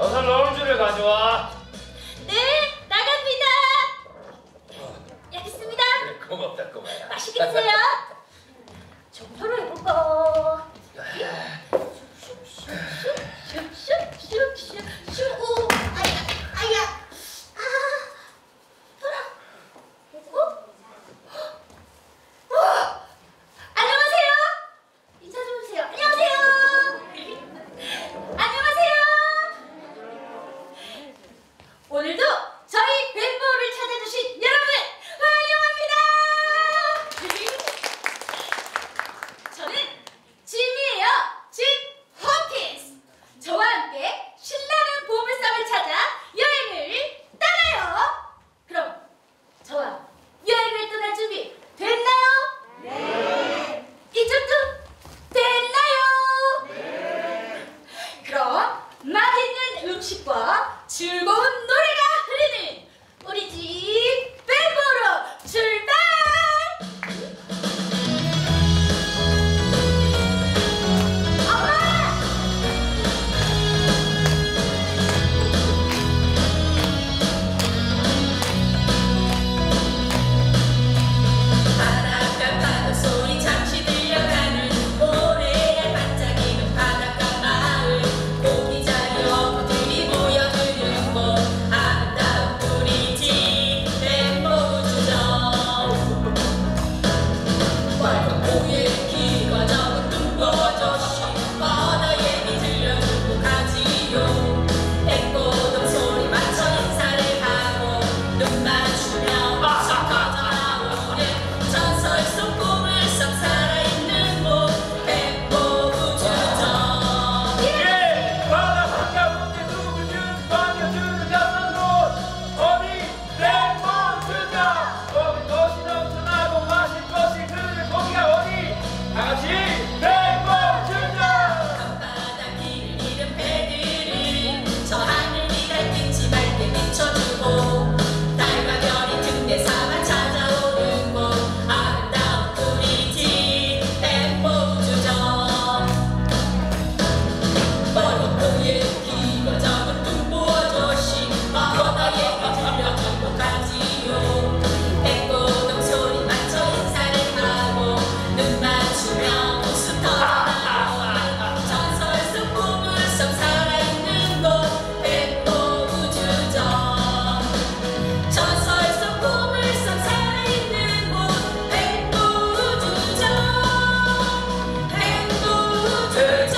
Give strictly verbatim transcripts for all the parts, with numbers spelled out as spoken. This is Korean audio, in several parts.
어서 럼주를 가져와. 네, 나갑니다. 여기 있습니다. 그래, 고맙다 꼬마야. 맛있게 드세요. 점토로 해볼까? 슉슉슉슉슉슉슉. 오, 아야, 아야. 아, 돌아. 어? 어? 안녕하세요. 인사 좀 해주세요. 안녕하세요. 안녕하세요. 오늘도 저희 뱀보를 찾아주신 여러분 환영합니다. 저는 짐이에요. 짐 홈킨스. 저와 함께 신나는 보물섬을 찾아 여행을 떠나요. 그럼 저와 여행을 떠날 준비 됐나요? 네. 이쪽도 됐나요? 네. 그럼 맛있는 음식과 즐거운 노래가 흐르는 우리 집 뱀보로 출발! 바닷가 파도 소리 잠시 들려가는 모래알 반짝이는 바닷가 마을 고기잡이 어부들이 모여드는 곳 아름다운 우리 집 뱀보주점 빨간 고개 키가 작은 둥근 아저씨 바다 얘기 들려주고 가지요 백고동 소리 맞춰 인사를 하고 눈 맞추며 웃음 터져나오네 전설 속 꿈을 썩 살아있는 곳 뱀보주점 예! 바다 한가운데 누구든 반겨주는 낯선 곳 어디? 뱀보주점. 거기 것이 넘쳐나고 마실 것이 흐르는 거기가 어디? 다같이 뱀보주점. 밤바다 길을 잃은 배들은 저 하늘 위 달빛이 맑게 비춰주고 달과 별이 등대 삼아 찾아오는 곳 아름다운 우리 집 뱀보주점 빨간 고개 키가 작은 둥보 아저씨 바다 얘기 들려주고 가지요 백고동 소리 맞춰 인사를 하고 눈 맞추며 웃음 터져나오는 전설 속 꿈을 썩 살아있는 곳 뱀보주점 전설 속 꿈을 썩 살아있는 곳 뱀보주점 뱀보주점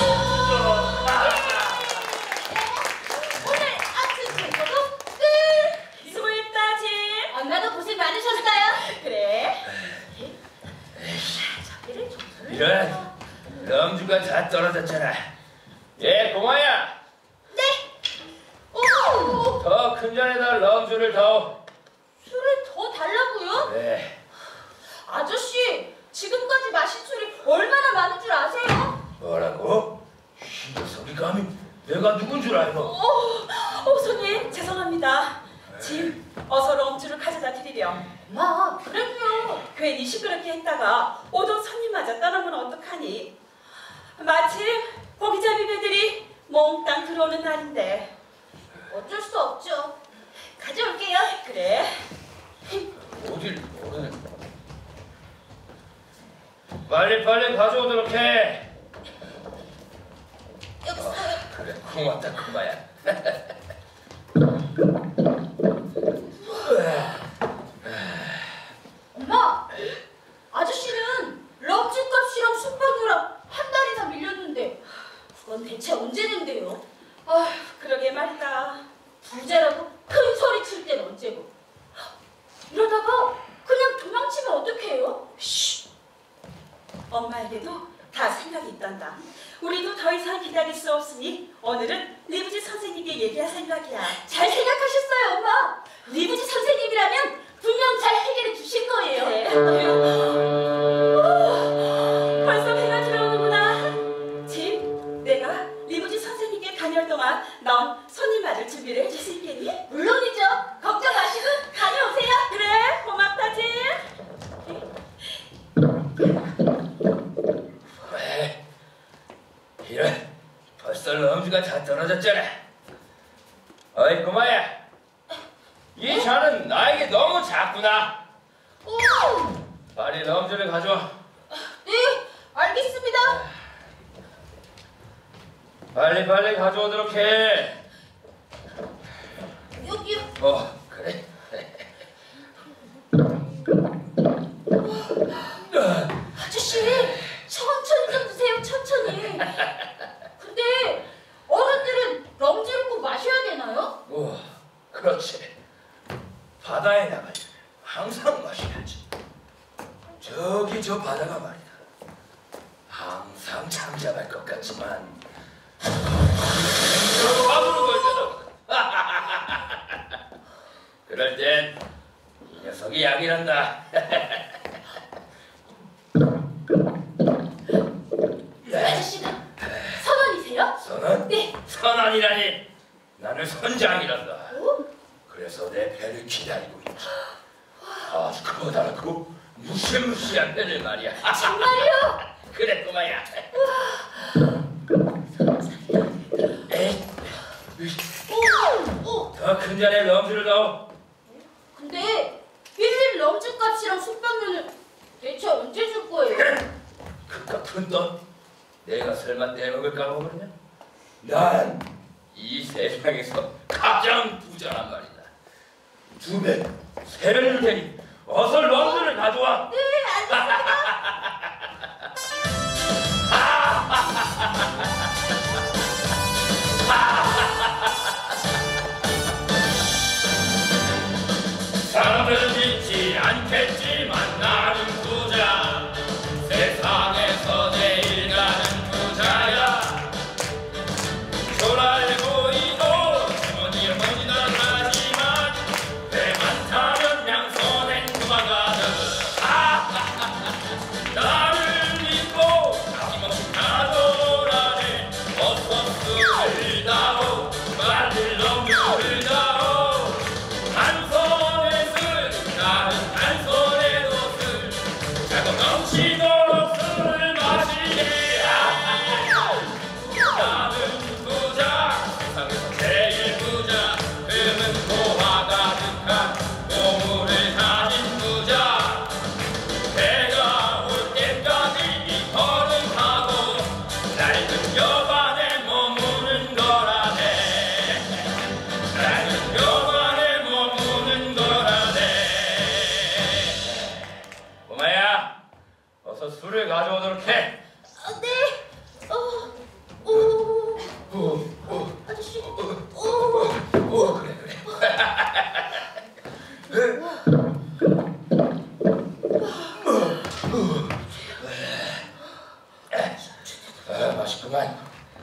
오늘 아트 뱀보도 끝! 수고했다 집 엄마도 고생 많으셨어요. 그래 저기를 점토를 이런 럼주가 다 떨어졌잖아. 예, 고마야. 네. 오, 더 큰 잔에다 럼주를 더. 술을 더 달라고요? 네. 아저씨, 지금까지 마신 술이 얼마나 많은 줄 아세요? 뭐라고? 이 녀석이 감히 내가 누군 줄 알고? 어, 어 손님 죄송합니다 짐 어서 럼주를 가져다 드리렴 엄마, 그래도요. 괜히 시끄럽게 했다가 오던 손님마저 떠나면 어떡하니 마침 고기잡이 배들이 몽땅 들어오는 날인데 어쩔 수 없죠. 가져올게요. 그래 어딜 오늘 빨리 빨리 가져오도록 해. 여기 있어요. 그래, 고맙다 고마야. 엄마, 아저씨는 럼주 값이랑 숙박료랑 한 달이나 밀렸는데 그건 대체 언제 낸대요? 아 그러게 말이다 부자라고 큰 소리 칠 땐 언제고? 이러다가 그냥 도망치면 어떡해요? 쉬 엄마에게도 다 생각이 있단다 우리도 더 이상 기다릴 수 없으니 오늘은 리브지 선생님께 얘기할 생각이야 잘 생각하셨어요, 엄마. 리브지 선생님이라면 분명 잘 해결해 주실 거예요. 그래. 오, 벌써 배가 들어오는구나. 짐, 내가 리무진 선생님께 다녀올 동안 넌 손님 맞을 준비를 해줄 수 있겠니? 물론이죠. 걱정 마시고 다녀오세요. 그래, 고맙다, 짐. 왜? 이런 벌써 럼주가 다 떨어졌잖아. 어이 꼬마야, 이 차는 나에게 너무 작구나. 오, 빨리 럼주를 가져와. 네, 알겠습니다. 빨리 빨리 가져오도록 해. 여기요. 어, 그래. 아저씨, 천천히 좀 드세요, 천천히. 근데 어른들은 럼주를 꼭 마셔야 되나요? 오, 그렇지. 바다에 나가면 항상 마셔야지. 저기 저 바다가 말이다. 항상 잠잠할 것 같지만 밤으로 걸려도 그럴 땐 이 녀석이 약이란다. 아저씨가 선원이세요? 선원? 네. 선원이라니. 나는 선장이란다. 오? 그래서 내 배를 기다리고 있지. 아주 커다랗고 무시무시한 배를 말이야. 정말요? 그래 꼬마야. 에이, 오, 오. 더 큰 잔에 럼주를 넣어. 근데 일일 럼주 값이랑 숙박료는 대체 언제 줄 거예요? 그깟 큰 돈 내가 설마 떼먹을 까먹으냐? 난 이 세상에서 가장 부자란 말이다. 두 배, 세 배를 줄 테니 어서 럼주를 가져와. 네, 알겠습니다. 사람들은 믿지 않겠지만 나는 부자. 세상에서 제일 가는 부자야. 초라해 보이고 주머니에 머니나 하지만 배만 타면 양손엔 그만 가득. 나를 믿고 아낌없이 가져라네. 어서 술을 다오, 빨리 럼주를 다오. 한 손에 술, 나는 한 손에도 술. 자꾸 넘치도록 술을 마시게. 나는 부자, 세상에서 제일 부자. 금은 도화 가득한 보물을 가진 부자. 배가 올 때까지 이 걸음하고 낡은 여관에 머무는 거라네. 낡은 여관에 머무는 거라네. 꼬마야, 어서 술을 가져오도록 해. 아, 네. 어, 오, 오, 오, 아저씨. 오, 오, 그래 그래. 아, 맛있구만.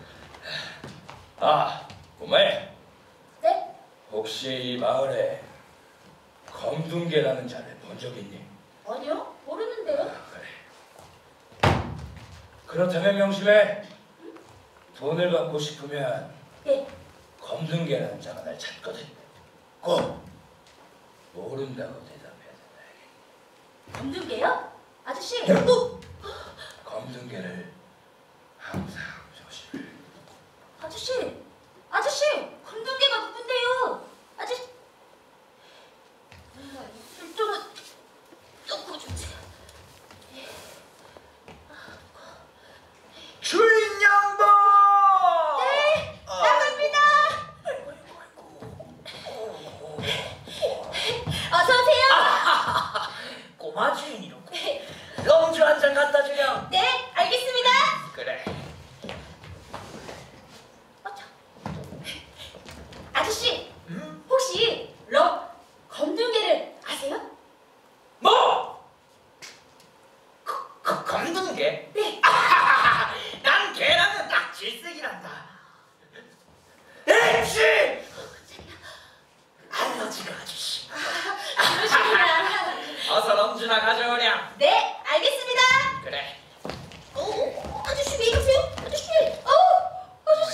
아, 꼬마야, 네? 혹시 이 마을에 검둥개라는 자를 본 적 있니? 아니요, 모르는데요. 그래. 그렇다면 명심해. 돈을 받고 싶으면 네. 검둥개라는 자가 날 찾거든. 꼭 모른다고 대답해야 된다. 검둥개요? 아저씨. 야. 또. 검둥개를 항상 조심해. 아저씨. 아저씨. 검둥개가 누군데요? 아저씨. 정말 술 좀은 놓고 주세요. 주인 양반! 네, 나갑니다. 어서 오세요. 꼬마 주인이로군. 럼주 한 잔 갖다 주렴. 네, 알겠습니다. 그래. 어차. 아저씨, 혹시 럼 검둥개를 아세요? 뭐? 그, 그 검둥개? 네. 난 걔랑은 딱 질색이란다. 에이씨! 알러지가 아주 심하. 그러시구나. 어서 럼주나 가져오렴. 네, 알겠습니다. 그래. 어, 아저씨 왜 이러세요? 아저씨. 어, 아저씨.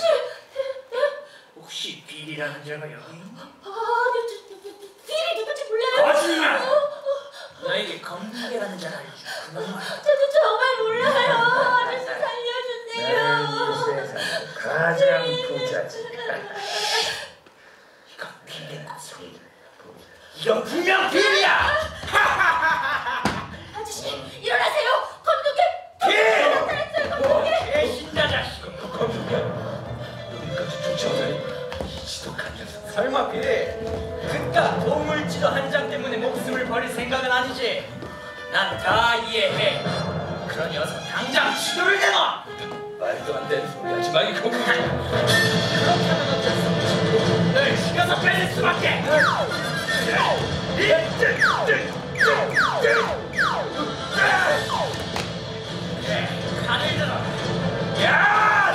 혹시 빌이라는 자가 여기 있니? 아, 저, 저, 저, 저, 비리 누군지 몰라요. 거짓말! 어, 어, 너에게 검둥개라는 자가 있지. 그놈아. 저도 정말 몰라요. 아저씨 나는 살려주세요. 이 세상 가장 부자지. 이건 분명 비밀이야. 아저씨 일어나세요. 검둥이 빌! 나타났어요. 검둥이. 배신자 자식. 여기까지 쫓아오다니 이 지독한 녀석. 설마 빌 그깟 보물지도 한 장 때문에 목숨을 버릴 생각은 아니지? 난 다 이해해. 그런 녀석 당장 치료를 내놔. 말도 안 되는 소리 하지 마. 이거 그렇다면 어쩔 수 없지. 널 죽여서 빼낼 수밖에. 그래, 칼을 들어. 야!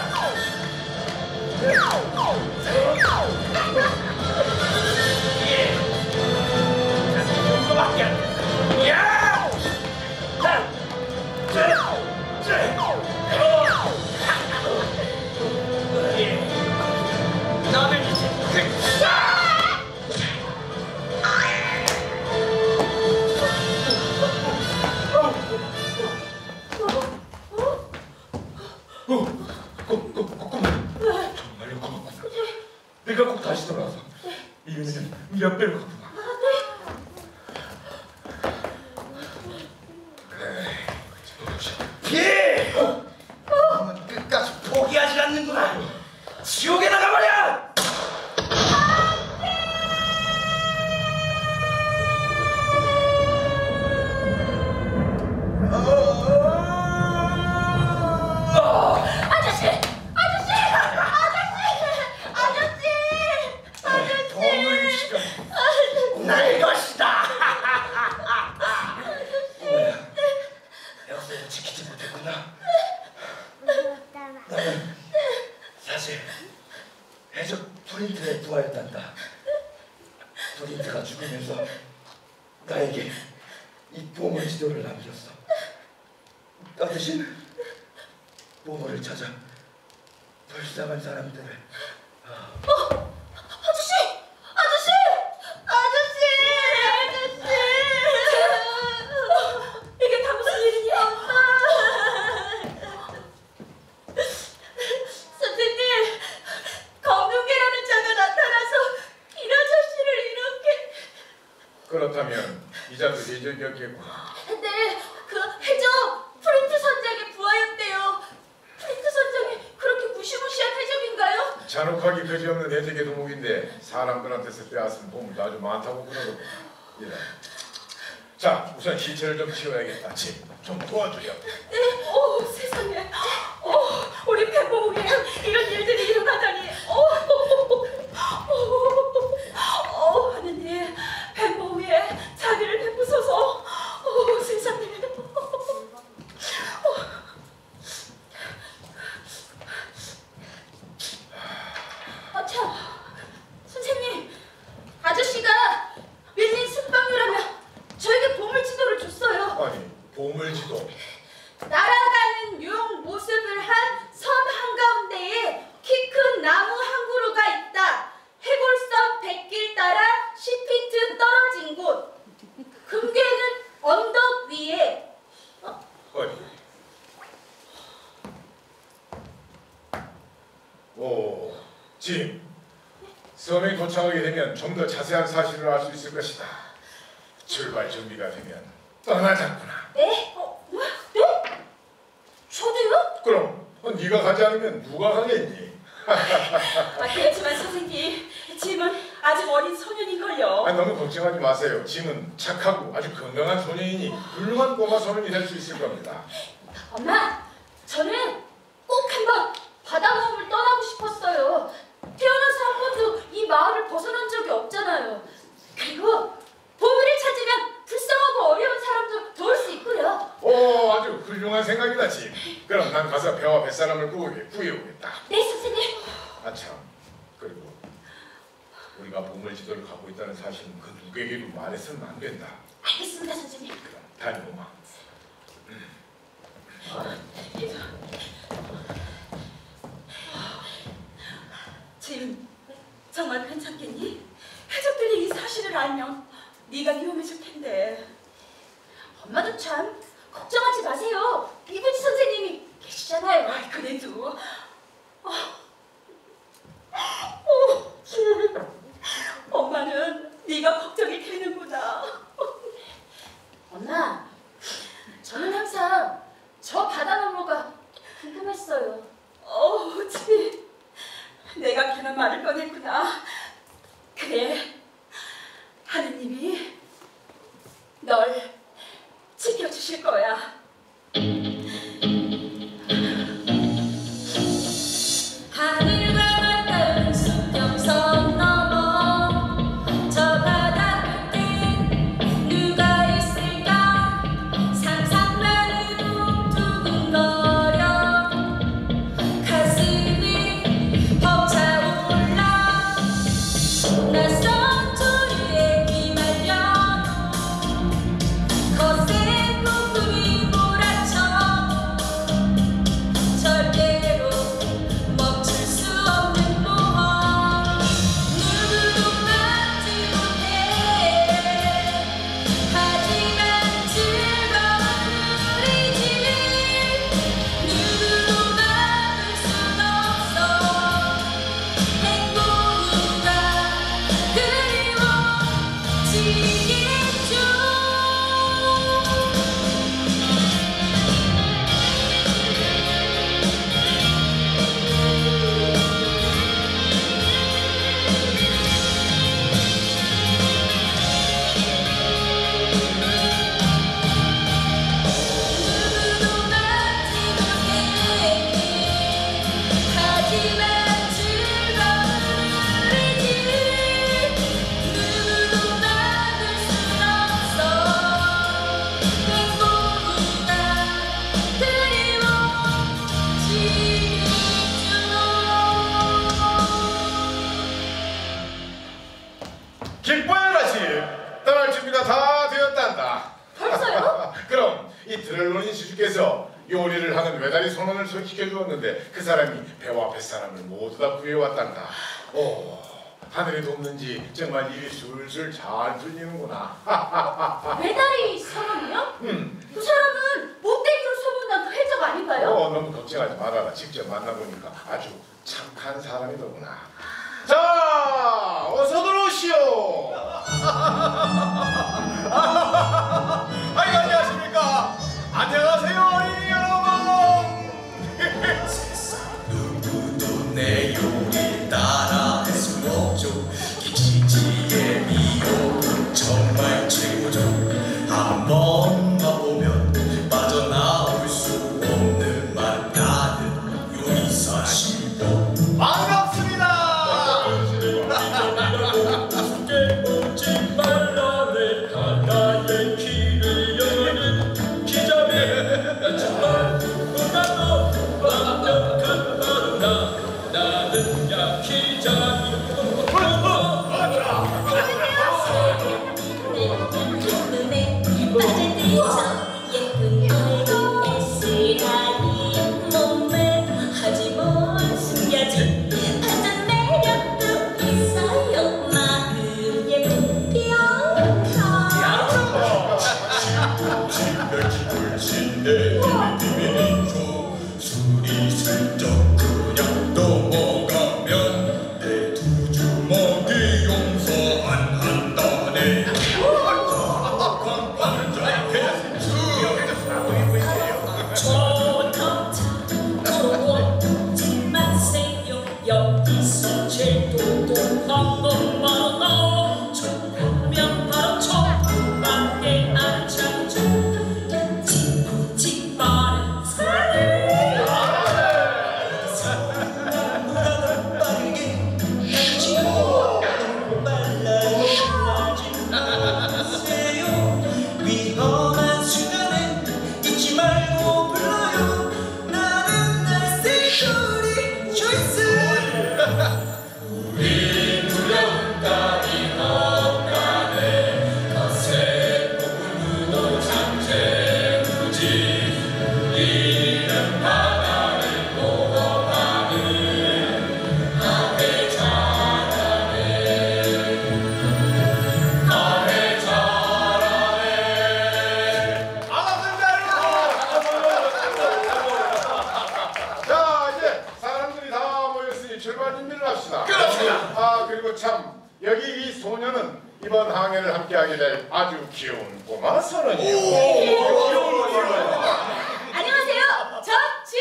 예. 자기 정도밖에 안 돼. 야! 예. 너는 이제 정말로 고맙구나. 내가 꼭 다시 돌아와서 이 은혜는 몇 배로 갚구나. 피! 너는 끝까지 포기하지 않는구나. 지옥에 나가버려! 아저씨! 아저씨! 아저씨! 아저씨! 아저씨! 보물지가 나의 것이다. 뭐야? 약속을 지키지 못했구나. 나는 사실 해적 프린트의 부하였단다. 프린트가 죽으면서 나에게 이 보물 지도를 남겼어. 나 대신 보물을 찾아 불쌍한 사람들을 아저씨! 아저씨! 아저씨! 아저씨! 이게 다 무슨 일이냐? 선생님! 검둥개라는 자가 나타나서 이 아저씨를 이렇게... 그렇다면 이 자들이 이적이었겠구나. 네, 그 해적 프린트 선장의 부하였대요. 프린트 선장이 그렇게 무시무시한 해적인가요? 잔혹하기 그지없는 해적의 도목인데 사람들한테서 빼앗은 보물도 아주 많다고 그러더군. 이래. 자, 우선 시체를 좀 치워야겠다. 집 좀 도와줘요. 네, 오 세상에, 오 우리 배보국에 이런 일들이 일어나다니, 오, 오, 오 하느님, 배보국에 자비를 베푸소서, 오 세상에. 아, 참. 선생님, 아저씨가 밀린 숙박료라며 저에게 보물 지도를 줬어요. 아니, 보물지도. 날아가는 용 모습을 한 섬 한가운데에 키 큰 나무 한 그루가 있다. 해골섬 백길 따라 십 피트 떨어진 곳. 금괴는 언덕 위에. 어? 어디? 오, 짐. 섬에 도착하게 되면 좀 더 자세한 사실을 알 수 있을 것이다. 출발 준비가 되면 떠나자꾸나. 네? 어, 뭐? 네? 저도요? 그럼 어, 네가 가지 않으면 누가 가겠니? 아, 그렇지만 선생님, 짐은 아직 어린 소년인걸요. 아, 너무 걱정하지 마세요. 짐은 착하고 아주 건강한 소년이니 훌륭한 꼬마 소년이 될 수 있을 겁니다. 엄마, 저는 꼭 한번 바다 모험을 떠나고 싶었어요. 태어나서 한 번도 이 마을을 벗어난 적이 없잖아요. 그리고 보물을 찾으면 불쌍하고 어려운 사람도 도울 수 있고요. 오, 아주 훌륭한 생각이다, 짐. 그럼 난 가서 배와 뱃사람을 구해, 구해오겠다. 네, 선생님. 아참, 그리고 우리가 보물 지도를 갖고 있다는 사실은 그 누구에게도 말해서는 안 된다. 알겠습니다, 선생님. 그럼 다녀오마. 짐, 정말 괜찮겠니? 해적들이 이 사실을 알면 네가 위험해질 텐데. 엄마도 참 걱정하지 마세요. 이부지 선생님이 계시잖아요. 아, 그래도 어, 어, 짐, 엄마는 네가 걱정이 되는구나. 그래, 하느님이 널 지켜주실 거야. 하늘과 맞닿은 수평선 넘어 저 바다 끝엔 누가 있을까 상상만으로 두근거려 가슴이 벅차올라 낯선 조류에 휘말려도 거센 폭풍이 몰아쳐 절대로 멈출 수 없는 모험 누구도 막지 못해 하지만 즐거운 우리지 누구도 막을 순 없어 행복과 그리워지겠죠. 누구도 막지 못해 하지만 즐거운 우리지 누구도 막을 순 없어 행복과 그리워지겠죠. 기뻐해라 씨. 떠날 준비가 다 되었단다. 벌써요? 그럼 이 드렐론인 시주께서 요리를 하는 외다리 선원을 소개시켜 주었는데 그 사람이 배와 뱃사람을 모두 다 구해왔단다. 오, 하늘이 돕는지 정말 일이 술술 잘 풀리는구나. 배달이 선언이요? 음. 그 사람은 못되기로 소문난 그 해적 아닌가요? 어, 너무 걱정하지 말아라. 직접 만나보니까 아주 착한 사람이더구나. 자, 어서 들어오시오. 아이고, 안녕하십니까. 안녕하세요, 어린이 여러분. 누구도 내 요리 따라 할 수 없죠. 김치찌개 미역국 정말 최고죠. 한번 맛보면 빠져나올 수 없는 맛 나는 요리사 시보. 반갑습니다. 깨우지 말라네 하나의 길을 여는 기자네 정말 나도 완벽한 바로나 나는 야기자니 눈에 빠져들죠. 예쁜 얼굴 애쓰라니 몸매 하지 뭘 숨겨진 반전 매력도 있어요. 마음 예쁜 병가 멸치 불신내 비밀비밀이죠. 술이 슬쩍 그냥 넘어가면 내 두 주먹이 용서 안 한다네. 좋지 마세요. 여기서 제일 똑똑한 것만 나와 좋으면 바로 천국밖에 안 차죠. 칙칙 빠른 사랑 나보다 빠르게 지고 빨라요. 하세요. 위험한 순간엔 잊지 말고 불러요. 나는 날쌘 소리 조이스. 우리 두려운 딸이 없다네. 거센 폭풍우도 잠재우지. 우리는 바다를 모험하는 아회 잘하네. 아회 잘하네. 자, 이제 사람들이 다 모였으니 출발 준비를 합시다. 그렇습니다. 아, 그리고 참 여기 이 소녀는 이번 항해를 함께하게 될 아주 귀여운 꼬마 선원이요. 안녕하세요. 저 쥐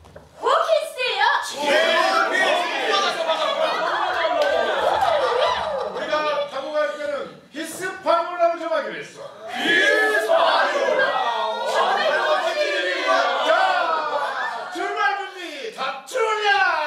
호킨스예요. 됐어. 자, 출발 준비 잡출냐!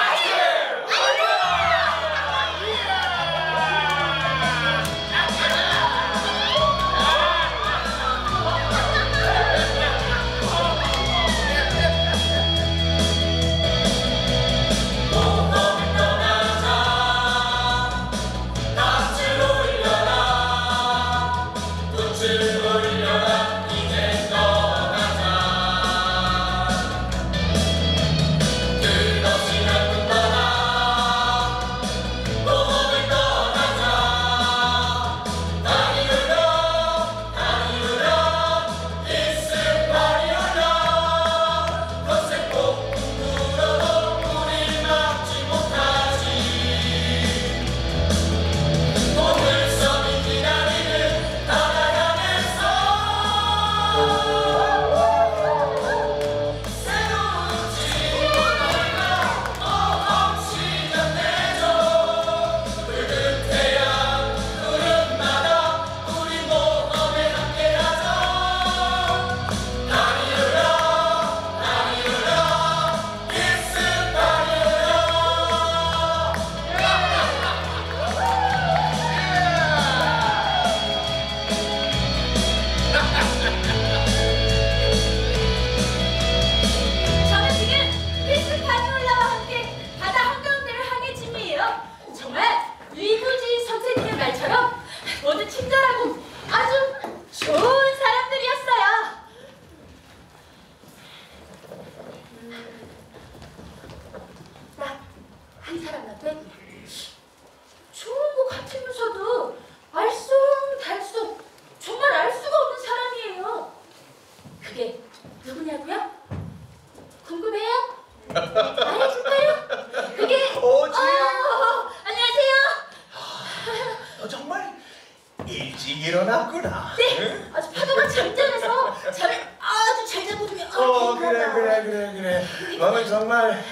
일어났구나. 네, 아주 파도가 잔잔해서 잠을 아주 잘 자거든요. 어, 그래, 그래, 그래, 그래. 너는 정말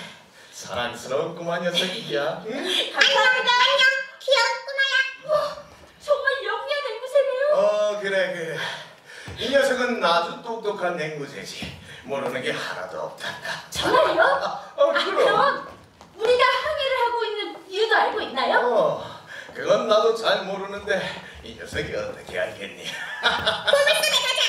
사랑스러웠구만, 녀석이야. 응? 감사합니다. 귀엽구나야. 정말 영리한 앵무새네요. 어, 그래, 그래. 이 녀석은 아주 똑똑한 앵무새지. 모르는 게 하나도 없단다. 정말요? 어, 아, 그럼. 그럼 우리가 항해를 하고 있는 이유도 알고 있나요? 어, 그건 나도 잘 모르는데 이 녀석이 어떻게 알겠니? 보물섬에 가자.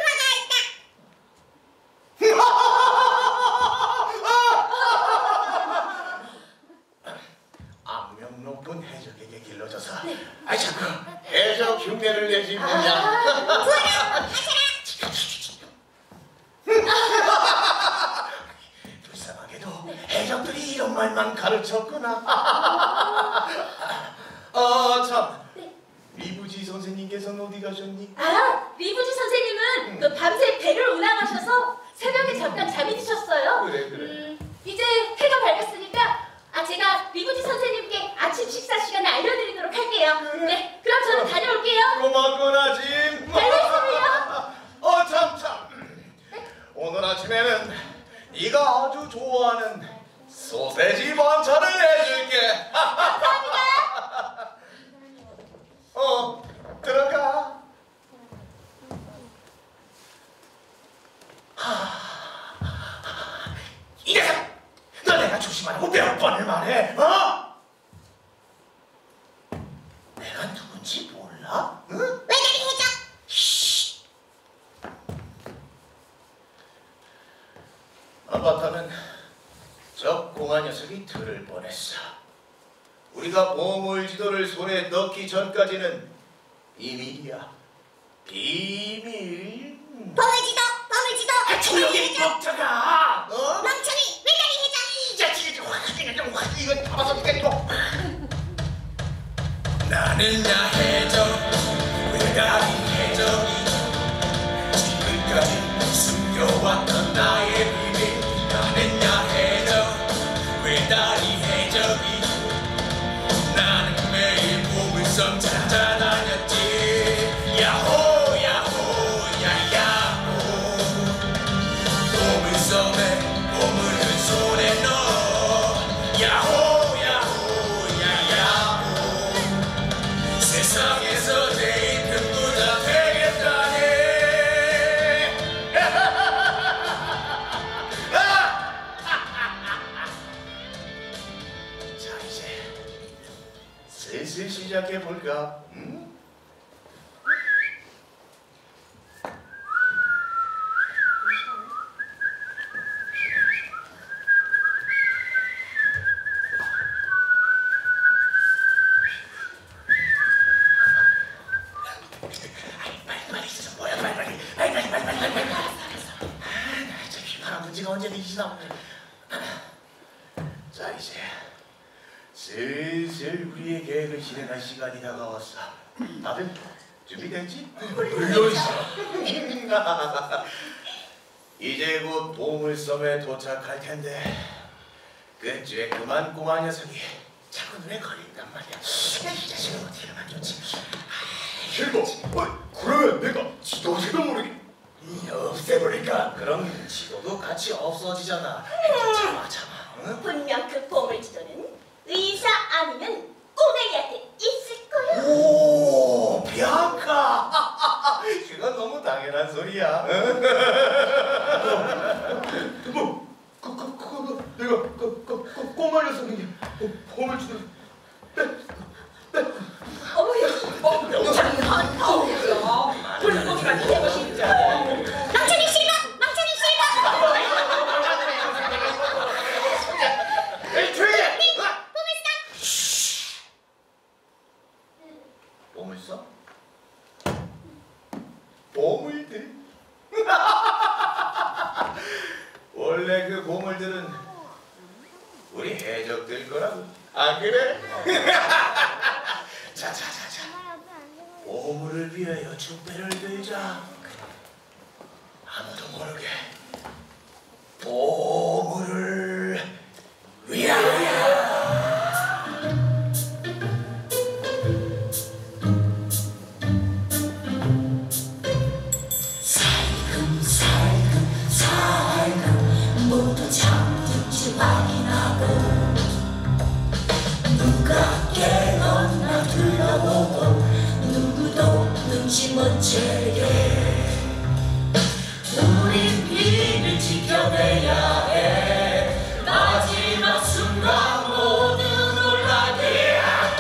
악명 높은 해적에게 길러져서 네. 아이 자꾸 해적 흉내를 내지 뭐냐. 불쌍하게도 해적들이 이런 말만 가르쳤구나. 어, 참. 네. 리부지 선생님께서는 어디 가셨니? 아, 리부지 선생님은 음. 그 밤새 배를 운항하셔서 새벽에 잠깐 잠이 드셨어요. 그래, 그래. 음, 이제 해가 밝았으니까 아 제가 리부지 선생님께 아침 식사 시간을 알려드리도록 할게요. 그래. 네, 그럼 저는 다녀올게요. 고맙구나, 짐. 알겠습니다. 어, 참, 참. 오늘 아침에는 네가 아주 좋아하는 소세지 반찬을 해줄게. 감사합니다. 어, 들어가. 이 녀석! 너 내가 조심하라고 몇 번을 말해, 어? 내가 누군지 몰라? 응? 왜냐리 해적. 쉿! 아바타는 저 공화 녀석이 들을 뻔했어. 우리가 보물 지도를 손에 넣기 전까지는 비밀이야. 비밀. 보물지도, 보물지도. 아, 조용히 먹자가. 어? 멍청이, 왜냐리 해적. 이 자식이 좀 확, 그냥 좀 확, 이거 잡아서 죽겠고. 나는야 해적, 외다리 해적이죠. 지금까지 숨겨왔던 나의 비밀. 나는야 해적, 외다리 해적이죠. 나는 매일 보물섬 찾아다녔지. 야호 야호 야야호. 보물섬에 보물을 손에 넣어. 야호 야호 야야호. 세상에서 제일 큰 부자 되 슬슬 시작해 볼까? 응? 자 이제 슬슬 우리의 계획을 실행할 시간이 다가왔어. 다들 준비됐지? 물론이죠. 이제 곧 보물섬에 도착할 텐데 근처에 그만 꼬마 녀석이 자꾸 눈에 걸린단 말이야. 이 자식은 어떻게 하면 좋지? 실버, 어, 그러면 내가 지도지도 모르게 없애버릴까? 그럼 지도도 같이 없어지잖아. 참아 참아. 응? 분명 그 보물지도는 의사 아니면 꼬맹이한테 있을 거야. 오, 비앙카. 그건 너무 당연한 소리야. 뭐, 그, 그, 그, 그, 내가 그, 그, 그 꼬마 녀석이 보물 지도 어휴, 명장 한타오요. 불고기가 되고 싶죠. 망치기 싫어, 망치기 싫어. 에이, 조용히 해. 보물상. 보물섬? 보물들? 원래 그 보물들은 우리 해적들 거라고. 안 그래? 자자자자. 보물을 위하여 축배를 들자. 아무도 모르게 보물을 위하여. 모두 참는지 확인하고 누가 깨었나 둘러보고 누구도 눈치 못 채게 우린 비밀 지켜내야 해. 마지막 순간 모두 놀라게.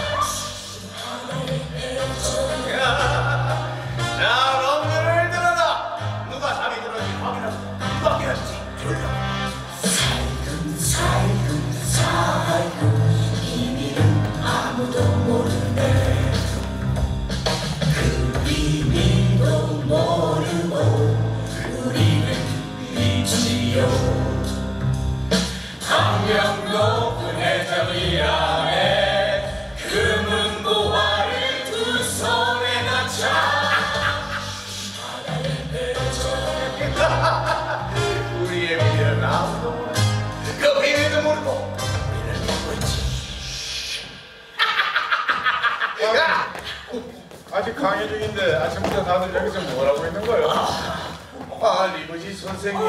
자, 놈들을 들어라. 누가 잠이 들었는지 확인하고 누가 깨었지 졸라. 살금 살금 비밀은 아무도 모르네. 그 비밀도 모르고 우리는 미치요. 악명 높은 해적이 안에 금은 보화를 두 손에 넣자. 우리의 비밀은 아무도 모르고 그 비밀도 모르고 우리를 믿고 있지. 야! 아직 강의 중인데 아침부터 다들 여기서 뭘 하고 있는 거예요? 아, 리무진 선생님.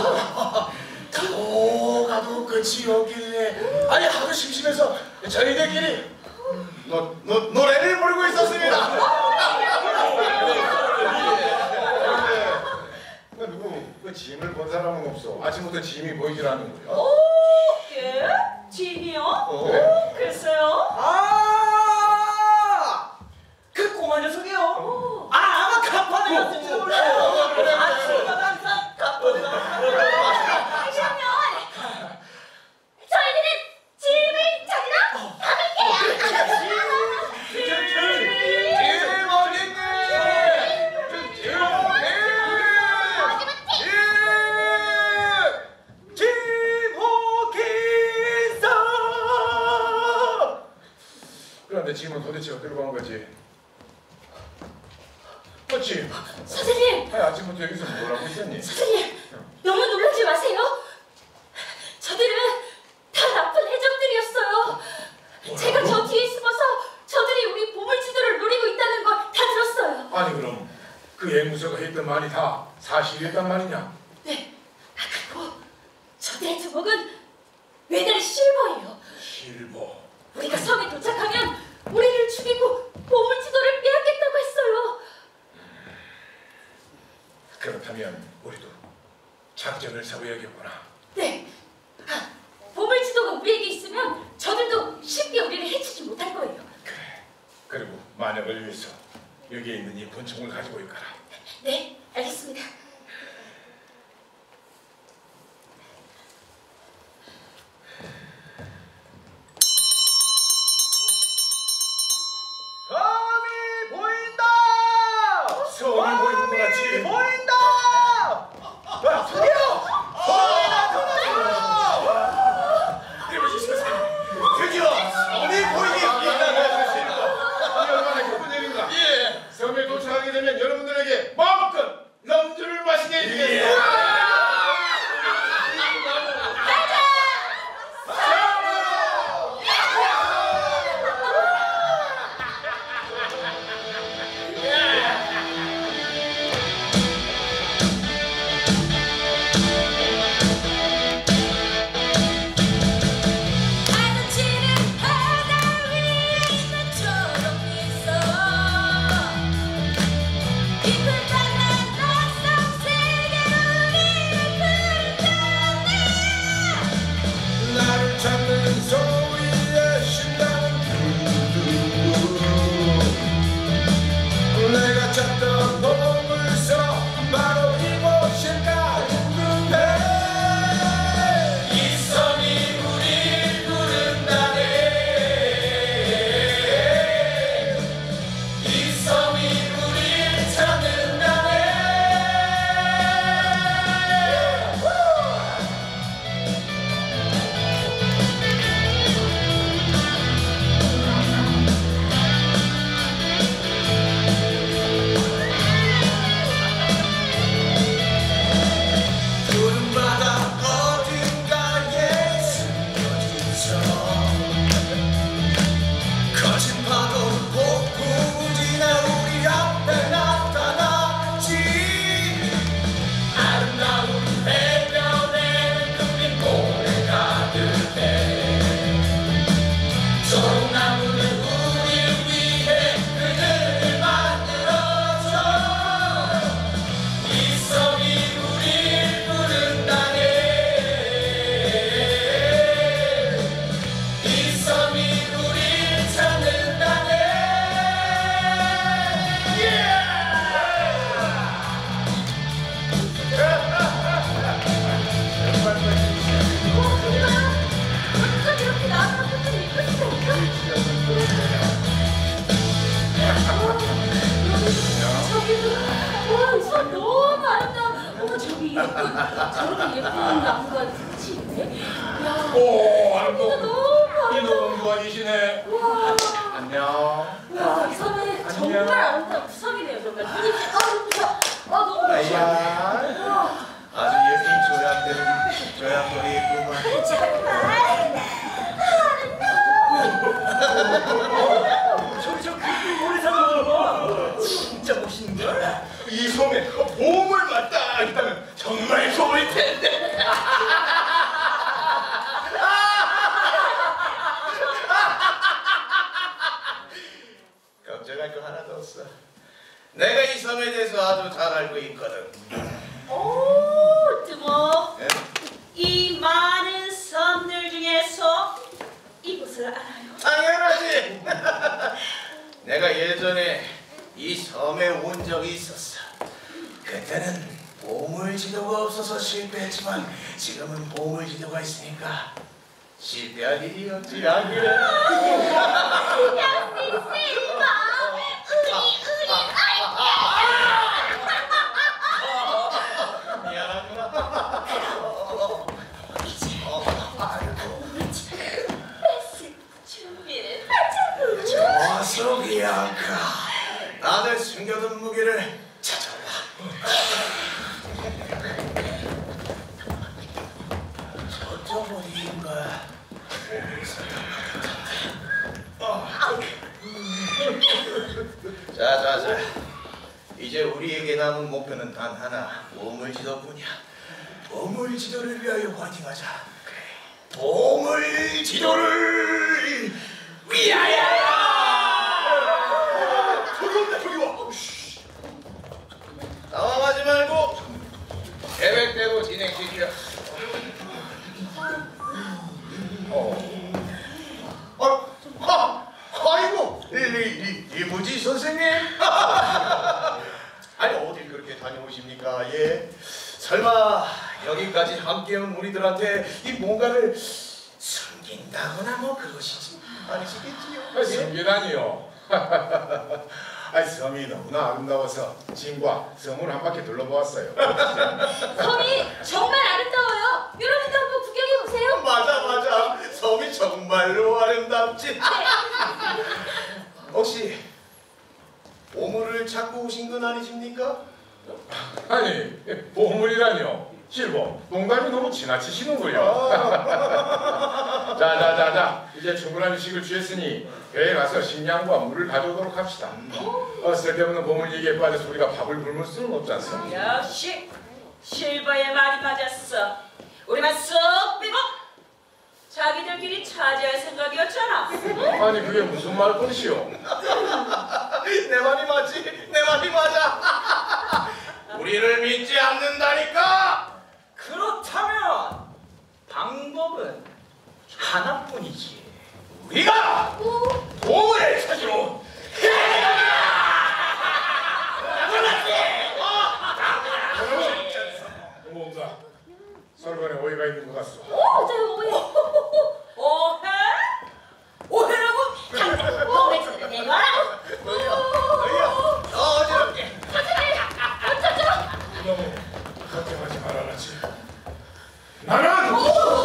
도가도 끝이 없길래 아니 하도 심심해서 저희들끼리 노, 노, 노래를 부르고 있었습니다. 그 누구 그 짐을 본 사람은 없어. 아침부터 짐이 보이질 않는 거야. 오, 예? 짐이요? 그래? 글쎄요. 아! 그 꼬마 녀석이요. 아, 아마 갑판이었을지 몰라요. 아침마다 항상 갑판을. 그러면 저희들은 짐을 찾으러 가볼게요. 그런데 짐은 도대체 어디로 간 거지? 그렇지. 선생님, 아니, 아침부터 여기서 뭘 하고 있었니? 선생님, 너무 놀라지 마세요. 저들은 다 나쁜 해적들이었어요. 제가 저 뒤에 숨어서 저들이 우리 보물지도를 노리고 있다는 걸 다 들었어요. 아니 그럼 그 앵무새가 했던 말이 다 사실이었단 말이냐? 네, 아, 그리고 저들의 두목은 메달이 실버예요. 실버. 우리가 섬에 도착하면 우리를 죽이고 보물지도를 빼앗겠다고 했어요. 그렇다면 우리도 작전을 세워야겠구나. 네, 아, 보물지도가 우리에게 있으면 저들도 쉽게 우리를 해치지 못할 거예요. 그래. 만약을 위해서 여기에 있는 이 권총을 가지고 있거라. 네, 알겠습니다. 섬이 보인다! 섬이 보이는 것 같지? 보인다! 야, 드디어! 섬이나 드디어! 드디어 섬이 보이기 시작했습니다. 이 얼마나 기쁜 일인가? 예. 섬에 도착하게 되면 여러분들에게 마음껏 럼주를 마시게 해주겠습니다. 나를 찾는 소리에 신나는 두두두 내가 찾던 보물섬 바로 이곳일까 궁금해 이 섬이 우릴 부른다네 이 섬이 우릴 찾는다네 푸른 바다 어딘가에 숨겨진 섬 거친 파도 폭풍 지나 우리 앞에 나타났지 아름다운 해변에 텅빈 모래 가득해 소나무는 우리 위해 그늘을 만들어줘 이 섬이 우릴 부른다네 이 섬이 우릴 찾는다네 어디까지 이렇게 나와서 끝을 읽을 수가 있어? 저기도, 와, 이 섬 너무 아름다워. 어머, 저기 예쁜, 저렇게 예쁜 나무가 같이 있네. 야, 오, 여기도 아름다워. 너무 아름다워. 이놈 아니시네. 와, 안녕. 와, 이 섬이 정말 아름다운 구석이네요, 정말. 눈이, 아, 너무 무서워. 아, 너무 무서워. 아이야, 와, 아주 예쁜 조약들, 조약돌이 있구만. 저기 저 그 모래사장 봐. 진짜 멋있는걸? 이 섬에 보물만 딱 있다면 정말 좋을 텐데. 걱정할 거 하나도 없어. 내가 이 섬에 대해서 아주 잘 알고 있거든. 오, 뜨모. 예? 이 많은 섬들 중에서 이곳을 알아요. 당연하지. 내가 예전에 이 섬에 온 적이 있었어. 그때는 보물 지도가 없어서 실패했지만 지금은 보물 지도가 있으니까 실패할 일이 없지 안 그래? 미안하구나. 준비를 좋았어 비앙카. 다들 숨겨둔 무기를 찾아와. 저쪽 어디인가 어. 자자자, 이제 우리에게 남은 목표는 단 하나, 보물지도뿐이야. 보물지도를 위하여 화이팅하자. 보물지도를 위하여! 저기 온다, 저기 와. 씨. 당황하지 말고 계획대로 진행시켜. 어. 어, 아, 아이고, 예, 리, 리무지 선생님? 아니 어딜 그렇게 다녀오십니까? 예? 설마 여기까지 함께온 우리들한테 이 뭔가를 숨긴다거나 뭐 그것이지 아니시겠지요? 아, 숨기다니요. 아, 섬이 너무나 아름다워서 짐과 섬을 한 바퀴 둘러보았어요. 섬이 정말 아름다워요. 여러분도 한번 구경해 보세요. 맞아 맞아 섬이 정말로 아름답지. 혹시 보물을 찾고 오신 건 아니십니까? 아니, 보물이라뇨. 실버, 농담이 너무 지나치시는군요. 자자자자, 이제 충분한 휴식을 취했으니 배에 가서 식량과 물을 가져오도록 합시다. 어, 쓸데없는 보물 얘기에 빠져서 우리가 밥을 굶을 수는 없지 않습니까? 역시 실버의 말이 맞았어. 우리만 쏙 빼고 자기들끼리 차지할 생각이었잖아. 아니, 그게 무슨 말뿐이시오? 내 말이 맞지? 내 말이 맞아. 우리를 믿지 않는다니까. 그렇다면 방법은 하나뿐이지. 우리가 보물을 찾으러 뭔가 서로간에 오해가 있는 것 같소. 맞아요, 오해. 오해? 오해라고? 오해 전에 내놔라. 너희야 너희야 더 어지럽게. 너무 걱정하지 말아라지. 나는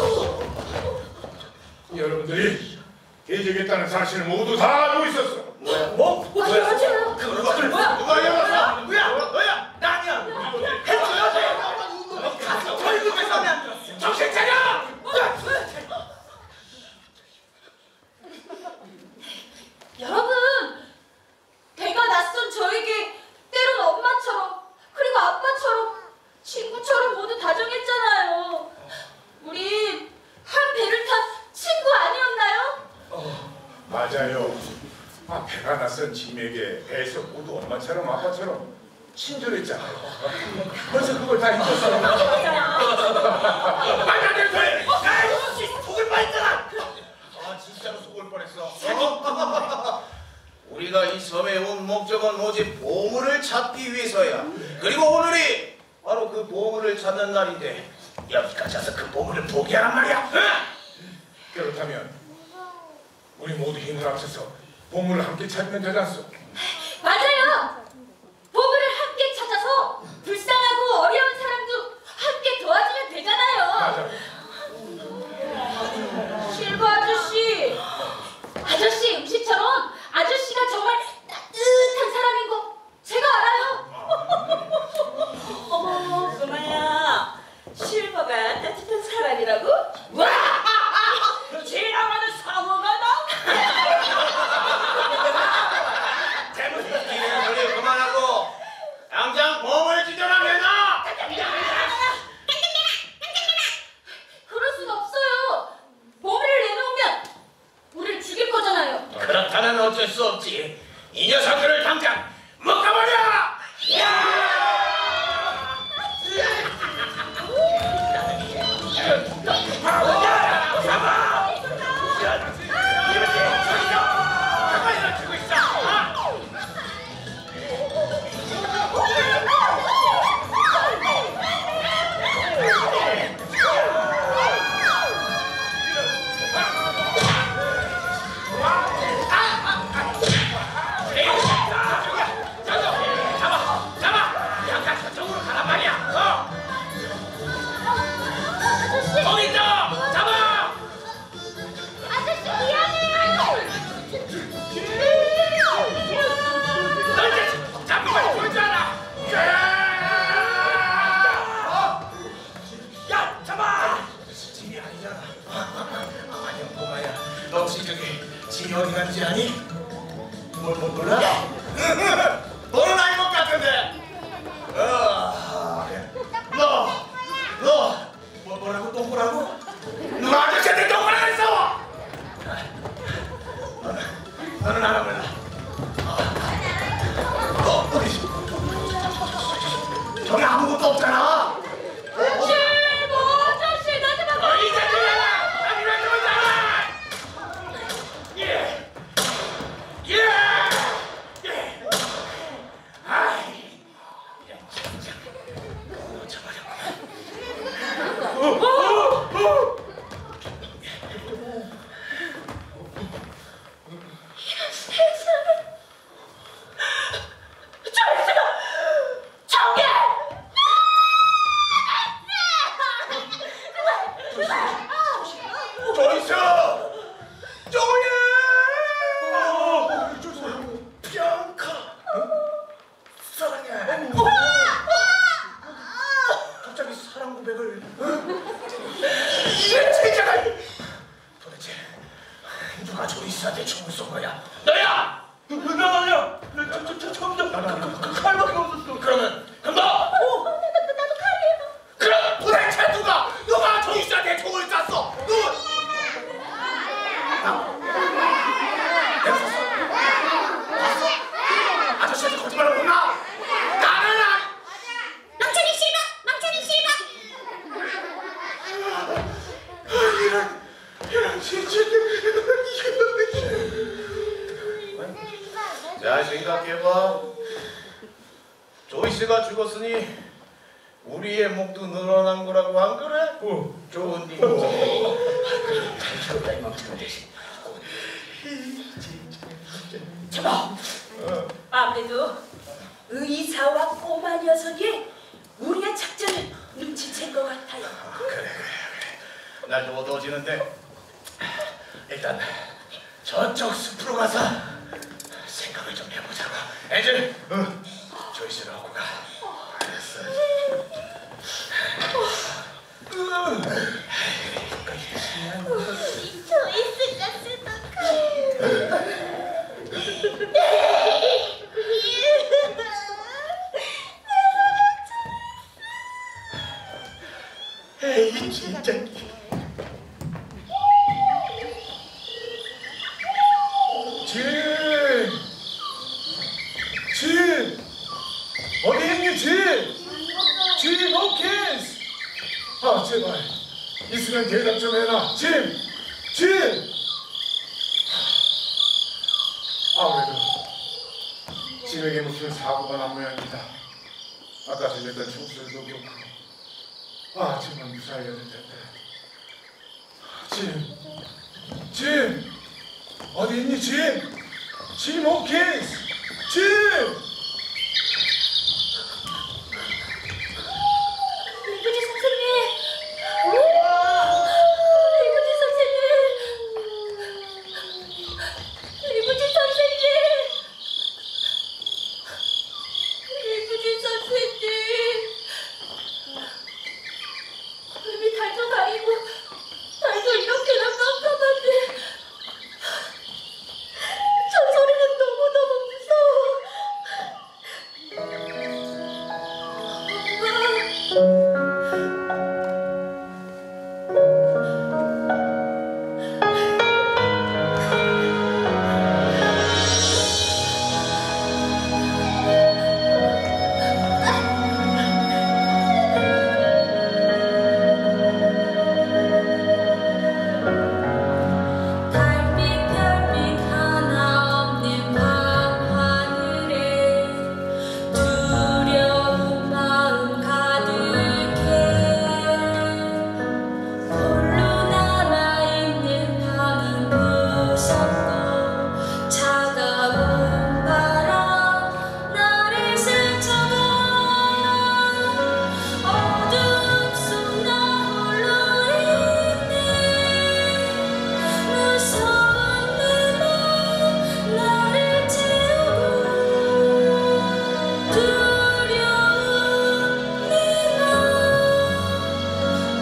여러분들이 해주겠다는 사실을 모두 다 알고 있었어. 뭐? 맞아요, 맞아요. 그걸 뭐야? 누가 열었어? 누구야? 너야? 나냐? 해줘야지. 너 가서 저희도 배상이 안 들었어. 정신 차려! 여러분, 배가 낯선 저에게 때론 엄마처럼 그리고 아빠처럼 친구처럼 모두 다정했잖아요. 우린 한 배를 탄 친구 아니었나요? 맞아요. 아, 배가 낯선 짐에게 배에서 모두 엄마처럼 아빠처럼 친절했잖아요. 벌써 그걸 다 잊었어요. 말도 돼! 아이씨, 속을 뻔했잖아. 아, 진짜로 속을 뻔했어. 어? 우리가 이 섬에 온 목적은 오직 보물을 찾기 위해서야. 그리고 오늘이 바로 그 보물을 찾는 날인데 여기까지 와서 그 보물을 포기하란 말이야. 그렇다면 우리 모두 힘을 합쳐서 보물을 함께 찾으면 되지 않소? 맞아요. 보물을 함께 찾아서 불쌍하고 어려운 사람도 함께 도와주면 되잖아요. 맞아. 실버 아저씨, 아저씨 음식처럼 아저씨가 정말 따뜻한 사람인 거 제가 알아요. 어머, 그만야. 실버가 따뜻한 사람이라고? 와! 지나가는 상어가 나? 잘못했기는 소리 그만하고 당장 보물 지도나 내놔. 그럴 순 없어요. 보물을 내놓으면 우리를 죽일 거잖아요. 그렇다면 어쩔 수 없지. 이 녀석들을 당장 묶어버려! 아저씨, 거기 있다! 잡아! 아저씨 미안해요. 널 이제 잡으면 볼줄 알아! 야! 잡아! 짐이 아니잖아. 아니야, 꼬마야. 너 혹시 저기 짐이 어디 갔는지 아니? 뭘, 뭘 몰라? 너는 아닌 것 같은데! 어, 너! 너! 뭐, 뭐라고? 또 뭐라고? 너 아저씨한테 또 뭐라고 했어! 너는, 너는 알아 몰라. 너, 어디 있어? 저기 아무것도 없잖아! 실버 아저씨 나 좀 봐봐. 이 자식아! 나를 왜 그러냐! 예! 예! 자, 생각해봐. 조이스가 죽었으니 우리의 목도 늘어난 거라고 안 그래? 어. 좋은 일. 잘 죽었다 이만큼 대신. 저거 아무래도 의사와 꼬마 녀석이 우리의 작전을 눈치챈 것 같아요. 아, 그래 그래 그래. 나 좀 어두워지는데 일단 저쪽 숲으로 가서 생각을 좀 해보자고. 애들, 어, 조이스를 하고 가. 알았어. 조이스가 쓰던 에이 진짜. 진! 진! 어디 있니 진! 진 호킨스! 아 제발 있으면 대답 좀 해라. 진! 진! 아무래도 진에게 무슨 사고가 난 모양이다. 아까 들렸던 총소리도 그렇고 아 정말 무사해야 될 텐데. 진! 진! 어디 있니 진? 진 호킨스! 진! 리브지 선생님! 리브지 선생님! 리브지 선생님! 리브지 선생님! 이미 달도 가리고 달도 이렇게나 깜깜한데 저 소리는 너무너무 무서워. 달빛 별빛 하나 없는 밤하늘에 두려운 마음 가득해 홀로 남아있는 방은 무섭고 차가운 바람 나를 스쳐가 어둠 속 나 홀로 있네 무서운 내 맘 나를 채우고 두려운 내 맘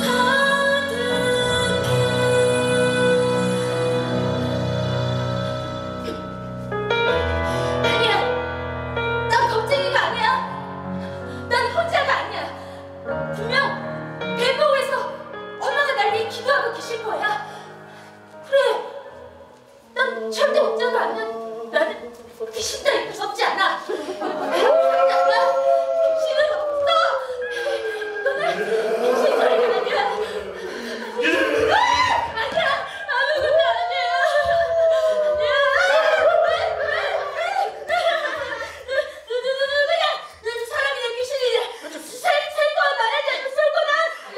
가득해. 아니야, 난 겁쟁이가 아니야. 난 혼자가 아니야. 분명 벨보우에서 엄마가 날 위해 기도하고 계실 거야. 그래, 난 절대 혼자가 아니야. 나는 귀신 따위 무섭지 않아. 무섭지 않아. 귀신은 없어. 너는 귀신 소리가 아니야. 아니야, 아무것도 아니야. 아니야. 그냥 사람이냐 귀신이냐 살, 살 거야 말하지 않고 살 거나.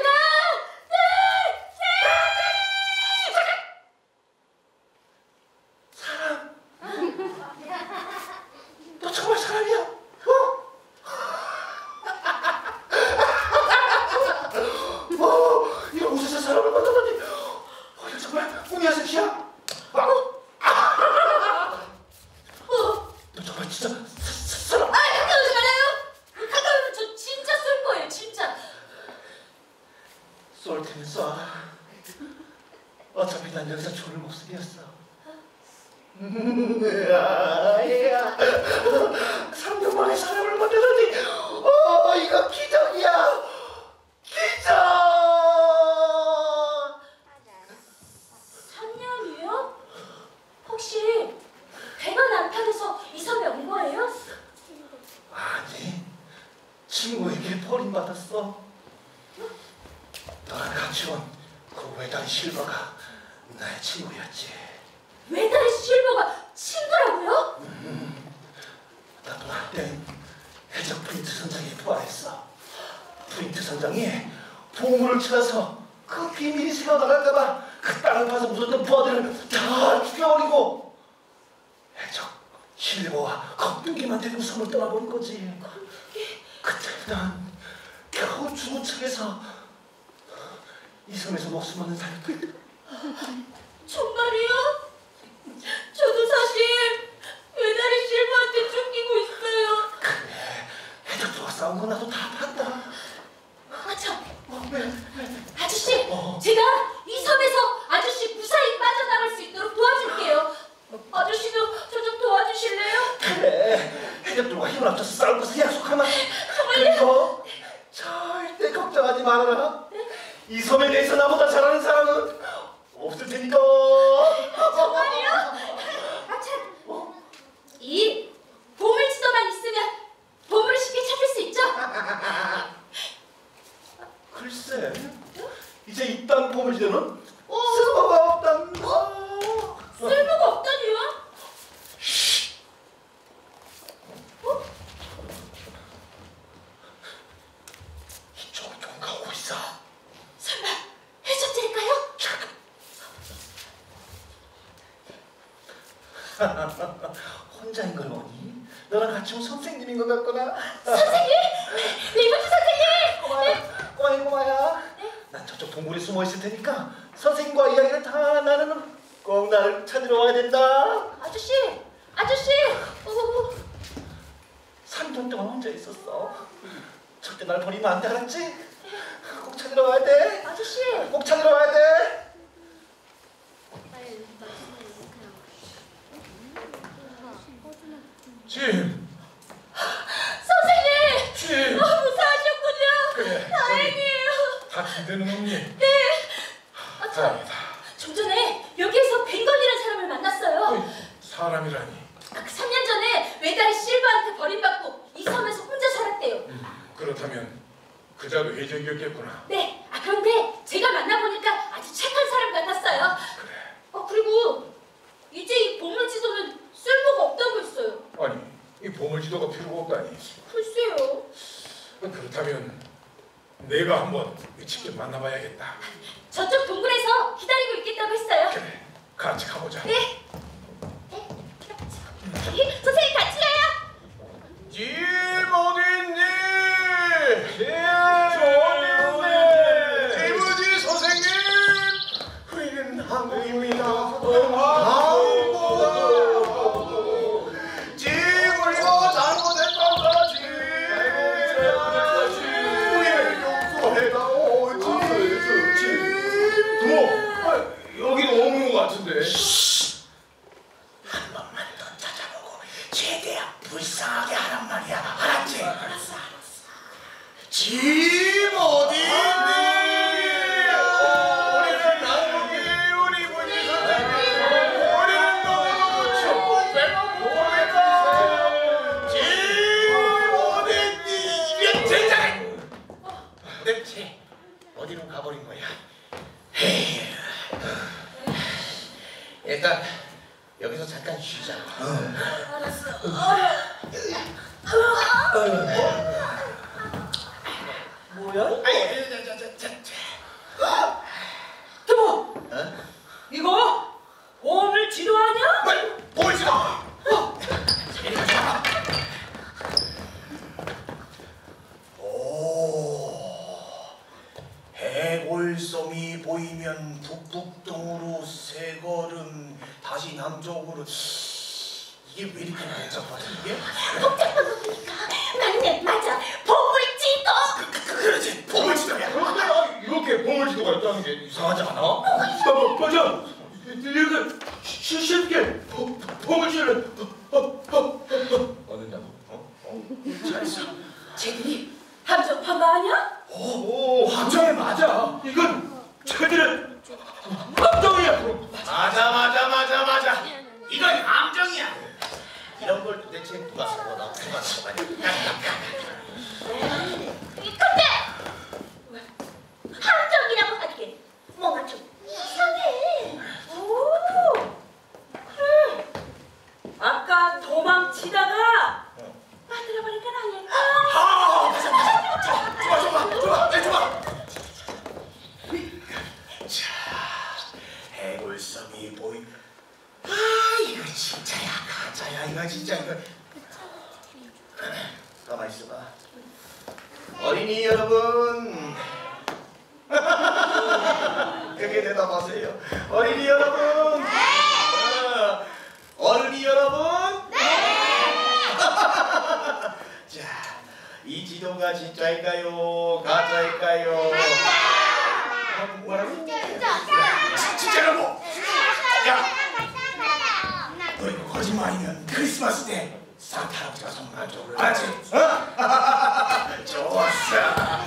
너 정말 사람이야? 어? 어, 이거 무슨 사람을 만나다니? 어, 이거 정말 꿈이야 새끼야? 아, 어. 너 정말 진짜 사, 사, 사람? 아, 가까우지 말아요. 가까우면 저 진짜 쏠 거예요, 진짜. 쏠 테면 쏴. 어차피 난 여기서 졸을 목숨이었어. 아야, 삼 년 만에 사람을 만나다니. 어, 이거 기적이야. 기적. 삼 년이요? 혹시 배가 난탄해서 이 섬에 온 거예요? 아니, 친구에게 버림받았어. 너랑 같이 온 그 외단 실버가 나의 친구였지. 외다리 실버가 친구라고요? 그때 해적 프린트 선장이 부활했어. 프린트 선장이 보물을 찾아서 그 비밀이 새어나갈까봐 그 땅을 파서 묻었던 부하들을 다 죽여버리고 해적 실버와 거북이만 데리고 섬을 떠나버린 거지. 그때 난 겨우 주무책에서 이 섬에서 목숨 얻는 사람들. 정말이요? 저도 사실 외다리 실버한테 쫓기고 있어요. 그래, 해적들과 싸운 거 나도 다 봤다. 아, 참. 어, 왜, 왜? 아저씨, 어. 제가 이 섬에서 아저씨 무사히 빠져나갈 수 있도록 도와줄게요. 아저씨도 저 좀 도와주실래요? 그래, 해적들과 힘을 합쳐서 싸울 것을 약속하마. 정말요? 그리고 절대 걱정하지 말아라. 이 섬에 대해서 나보다 잘하는 사람은 없을 테니까. 정말이요? 아, 참. 이 보물지도만 있으면 보물을 쉽게 찾을 수 있죠? 글쎄, 이제 이 땅 보물지도는 쓸모가 없단다. 쓸모가 없다니요? 어? 이쪽으로 누군가 오고 있어. 설마 해적들일까요? 혼자인 걸 보니 너랑 같이 온 선생님인 것 같구나. 선생님! 리버트 선생님! 꼬마야, 꼬마야, 꼬마야. 난 저쪽 동굴에 숨어 있을 테니까 선생님과 이야기를 다 나누면 꼭 나를 찾으러 와야 된다. 아저씨! 아저씨! 어, 삼 년 동안 혼자 있었어. 절대 날 버리면 안 돼, 알았지? 꼭 찾으러 와야 돼. 아저씨! 꼭 찾으러 와야 돼. 짐! 선생님! 짐! 아, 무사하셨군요. 그래, 다행이에요. 다친 데는 없니? 네. 아, 참. 다행이다. 좀 전에 여기에서 벤건이라는 사람을 만났어요. 어이, 사람이라니. 아, 그 삼 년 전에 외다리 실버한테 버림받고 이 섬에서 혼자 살았대요. 음, 그렇다면 그자도 해적이었겠구나. 네. 아, 그런데 제가 만나보니까 아주 착한 사람 같았어요. 그래. 어, 그리고 이제 이 보물지도는 쓸모가 없다고 했어요. 아니, 이 보물지도가 필요가 없다니. 글쎄요. 그렇다면 내가 한번 직접 만나봐야겠다. 저쪽 동굴에서 기다리고 있겠다고 했어요. 그래, 같이 가보자. 네. 네. 선생님 같이 가요. 짐 어딨니? 짐 어딨니? 이무지 선생님. 우리는 한국입니다. 한국. 짐 우리가 잘못했단다. 짐. 우리를 용서해다오. 짐. 뭐? 여기도 없는 것 같은데. 한 번만 더 찾아보고 최대한 불쌍하게 하란 말이야. 알았지? 알았어, 알았어. 짐 어디 있니? 우리는 한국이 우리 부지 선생님. 우리는 너무 천국 배가 모르겠다. 짐 어디 있니? 이게 젠장! 대체 어디로 가버린 거야? 헤이. 일단 여기서 잠깐 쉬자. 뭐야? 아이, 자, 자, 자, 자, 자. 두부! 어? 이거 보물 지도 아니야? 뭘, 뭘 지도? 이리 가자. 오, 해골섬이 보이면 북북동으로 세 걸음 다시 남쪽으로. 이게 왜 이렇게 복잡하지 이게? 복잡한 거 보니까 맞네, 맞아. 보물지도. 그, 그, 그, 그러지 보물지도야. 이렇게 보물지도가 있다는 게 이상하지 않아? 어, 맞아. 이렇게 쉽게 보물지도를 어느냐고? 잘했어. 쟤들이 함정판 거 아니야? 오, 함정이 맞아. 이건 쟤들의 함정이야. 맞아 맞아 맞아 맞아. 이건 함정이야. 이런 걸 도대체 누가 사고나 누가 사고나. 근데 함정이라고 하기엔 뭔가 좀 이상해. 오! 그래. 아까 도망치다가 맞아. 내가 진짜 이거. 가만 있어봐. 어린이 여러분. 그게 대답하세요. 어린이 여러분. 네. 어, 어른이 여러분. 네. 자, 이 지도가 진짜일까요? 가짜일까요? 어, 뭐라고? 진, 진짜라고? 야, 너 이거 거짓말이면 크리스마스 때 산타 할아버지가 선물할 줄 알지? 어? 좋았어.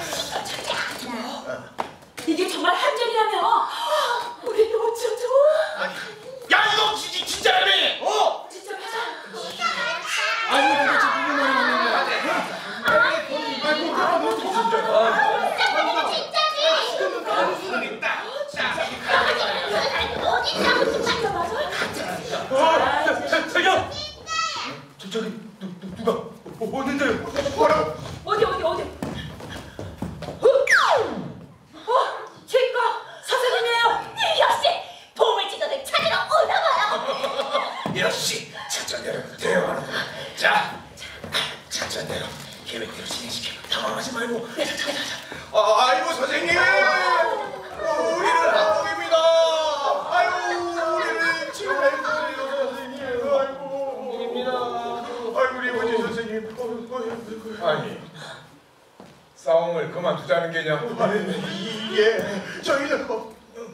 이게 정말 한정이라며? 우리도 어쩌죠? 아니, 야 이거 지, 진짜라며? 어? 진짜 맞아. 아니 도대체 누구 말이 맞는 거야? 아니 아니 뭐 진짜. 진짜 맞아? 어, 자기야. 저 저기 누, 누 누가 어, 어딘데요? 뭐라고? 어디 어디 어디? 어? 제가 선생님이에요. 역시 보물지도를 찾으러 오나봐요. 역시 작전대로 대화하는구나. 자, 작전대로 계획대로 진행시켜. 당황하지 말고. 아, 아이고 선생님, 우리는 한국입니다. 아이고 우리를 치료해주세요 선생님. 아이고 우리입니다. 아이고 우리 원희 선생님. 아니 싸움을 그만두자는 게냐? 아니 이게 저희는 뭐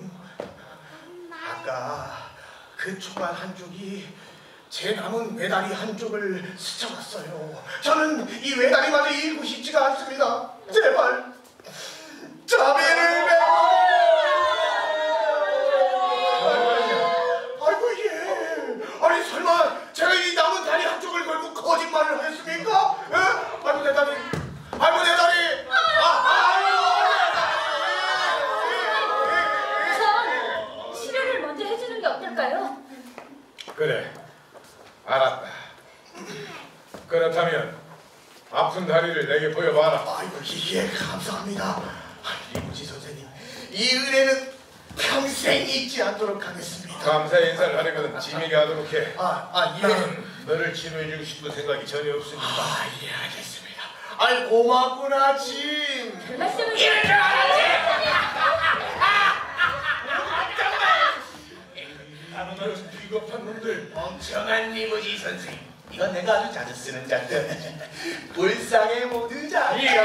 아까 그 총알 한 쪽이 제 남은 외다리 한 쪽을 스쳐갔어요. 저는 이 외다리마저 잃고 싶지가 않습니다. 제발 자비를 베풀어. 아이고 예. 아니 설마 제가 이 남은 다리 한 쪽을 걸고 거짓말을 했습니까? 예? 아이고 내 다리. 아이고 내 다리. 아, 아이고 우선 치료를 먼저 해주는 게 어떨까요? 그래 알았다. 그렇다면 아픈 다리를 내게 보여봐라. 아이고 예 감사합니다. 리무지 선생님 이 은혜는 평생 잊지 않도록 하겠습니다. 감사 인사를 하려면 지민이 하도록 해. 아, 아 예. 나는 너를 치료해주고 싶은 생각이 전혀 없으니까. 아, 예, 알겠습니다. 아이, 고맙구나, 짐. 별 말씀을 이럴 줄 알았지! 나는 비겁한 놈들. 멍청한 리무지 선생. 이건 내가 아주 자주 쓰는 잔데. 불쌍해 모두 자. 이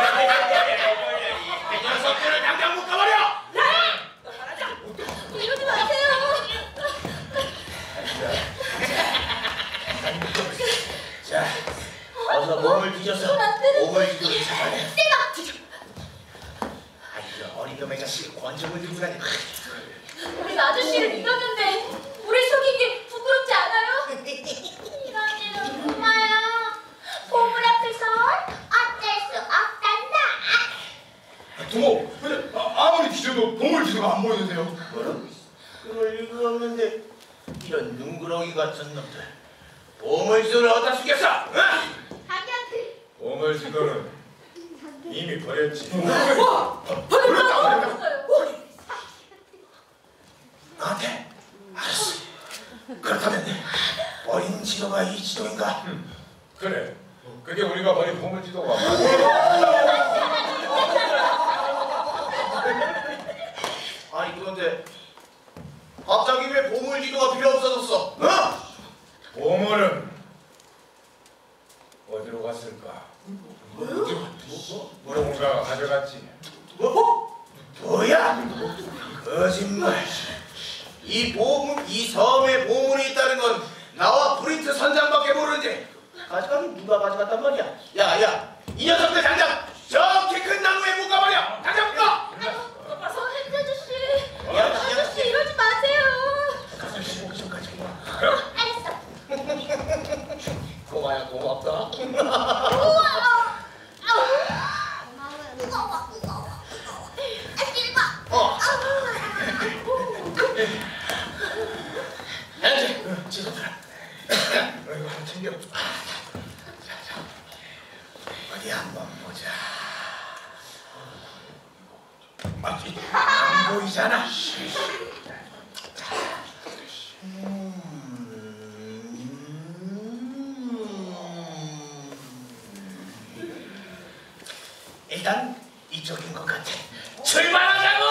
녀석들을 당장 묶어버려! 이러지 마세요. 자, 어서 몸을 뒤져서 몸을 뒤져서 잡아내. 아, 이거 어리금의 자식 권총을 들고 다니. 우리 아저씨를 믿었는데 우리 속인 게 부끄럽지 않아요? 이러지는 엄마요. 보물 앞에서 어쩔 수 없단다. 두모, 근데 아, 아무리 뒤져도 보물 지도가 안 보이는데요. 뭐라고? 그럴 리가 없는데 이런 눈구렁이 같은 놈들 보물지도를 어디다 숨겼어? 응? 가격을 보물 지도는 이미 버렸지. 버렸어요. 나한테? 알았어. 그렇다면 어린 지도가 이 지도인가? 음, 그래. 그게 우리가 버린 보물 지도가 맞아. 아니 그런데 갑자기 왜 보물지도가 필요 없어졌어? 어? 보물은 어디로 갔을까? 누군가가 가져갔지. 뭐? 뭐야? 거짓말. 이 보물, 이 섬에 보물이 있다는 건 나와 브리트 선장밖에 모르는데 가져가긴 누가 가져갔단 말이야? 야, 야, 이 녀석들 당장 저 키 큰 나무에 묶어버려! 당장 묶어! 저 햄즈 아저씨, 야, 아저씨 이러지 마세요. 가서 십오 점 가지고 와. 알았어. 고마야, 고맙다. 우와. 무거워, 무거워, 무거워. 아, silva. 어. 현재 지도들아. 이거 하나 챙겨. 어디 한번 보자. 맞지? 안 보이잖아. 음. 일단 이쪽인 것 같아. 출발하자고!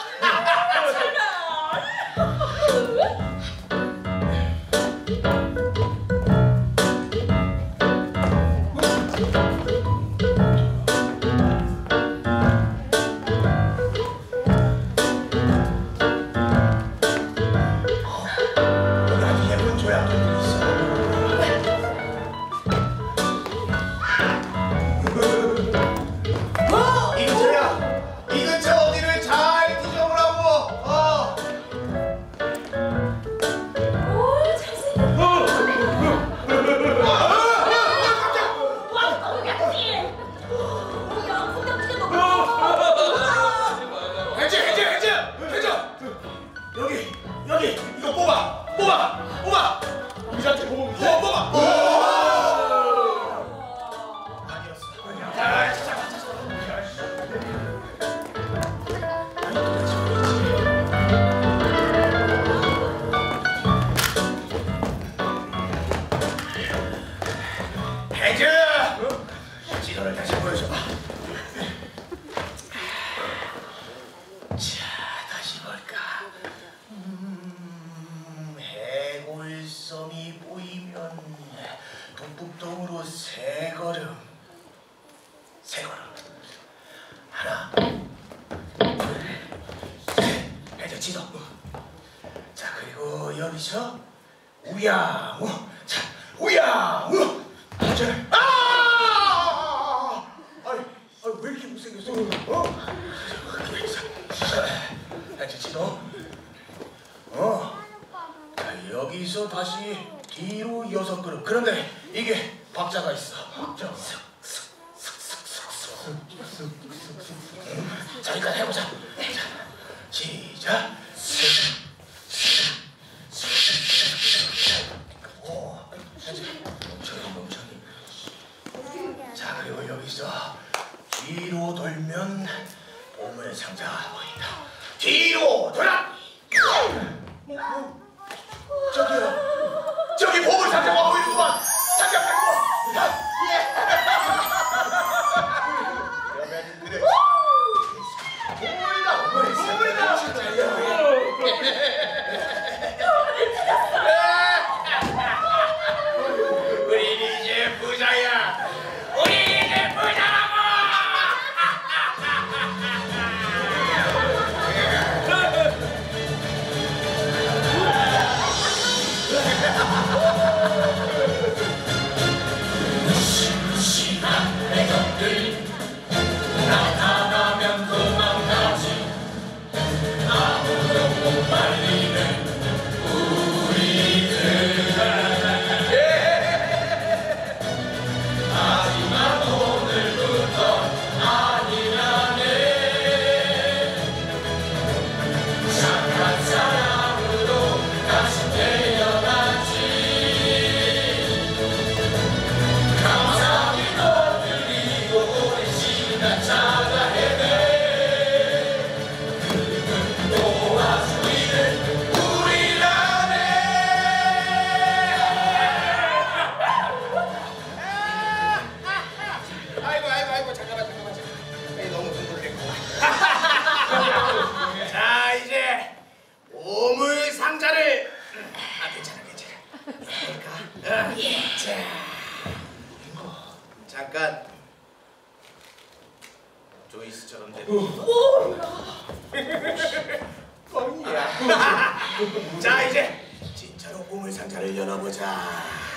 자, 이제 진짜로 보물 상자를 열어보자.